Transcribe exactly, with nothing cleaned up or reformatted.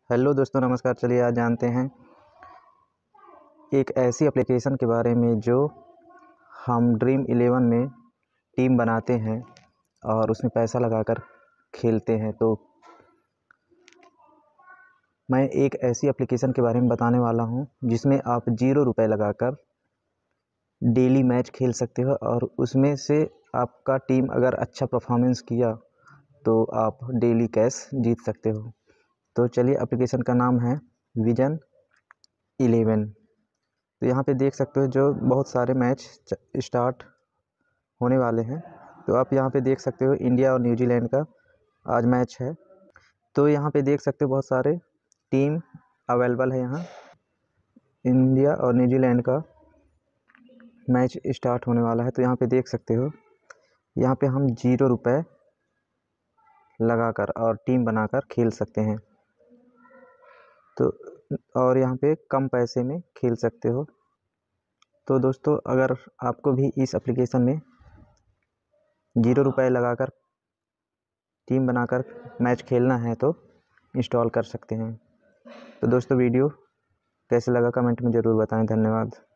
Hello दोस्तों, नमस्कार। चलिए आज जानते हैं एक ऐसी एप्लीकेशन के बारे में जो हम ड्रीम इलेवन में टीम बनाते हैं और उसमें पैसा लगाकर खेलते हैं। तो मैं एक ऐसी एप्लीकेशन के बारे में बताने वाला हूं जिसमें आप जीरो रुपए लगाकर डेली मैच खेल सकते हो और उसमें से आपका टीम अगर अच्छा परफॉर्मेंस किया तो आप डेली कैश जीत सकते हो। तो चलिए, एप्लीकेशन का नाम है विजन इलेवन। तो यहाँ पे देख सकते हो जो बहुत सारे मैच स्टार्ट होने वाले हैं। तो आप यहाँ पे देख सकते हो इंडिया और न्यूजीलैंड का आज मैच है। तो यहाँ पे देख सकते हो बहुत सारे टीम अवेलेबल है। यहाँ इंडिया और न्यूजीलैंड का मैच स्टार्ट होने वाला है। तो यहाँ पे देख सकते हो, यहाँ पे हम जीरो रुपए लगाकर और टीम बनाकर खेल सकते हैं। तो और यहाँ पे कम पैसे में खेल सकते हो। तो दोस्तों, अगर आपको भी इस एप्लीकेशन में जीरो रुपए लगाकर टीम बनाकर मैच खेलना है तो इंस्टॉल कर सकते हैं। तो दोस्तों, वीडियो कैसे लगा कमेंट में ज़रूर बताएं। धन्यवाद।